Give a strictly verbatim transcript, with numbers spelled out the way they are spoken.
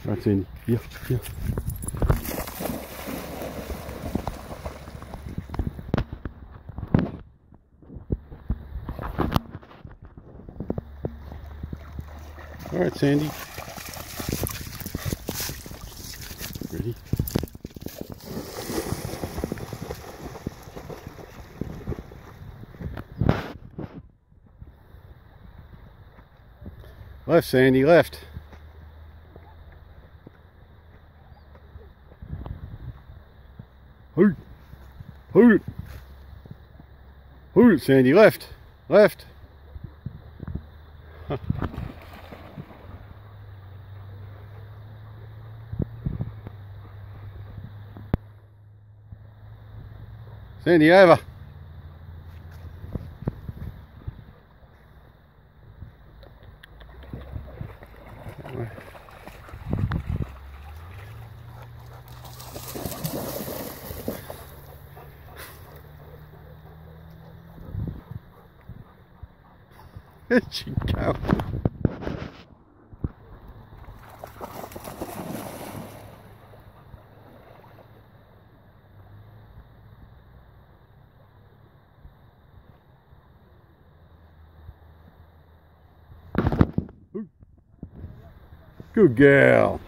Right, Sandy. Yeah, yeah. All right, Sandy. Ready? Left, Sandy, left. Hoot! Hoot! Hoot, Sandy, left. Left. Huh. Sandy, over. Where'd she go? Good girl.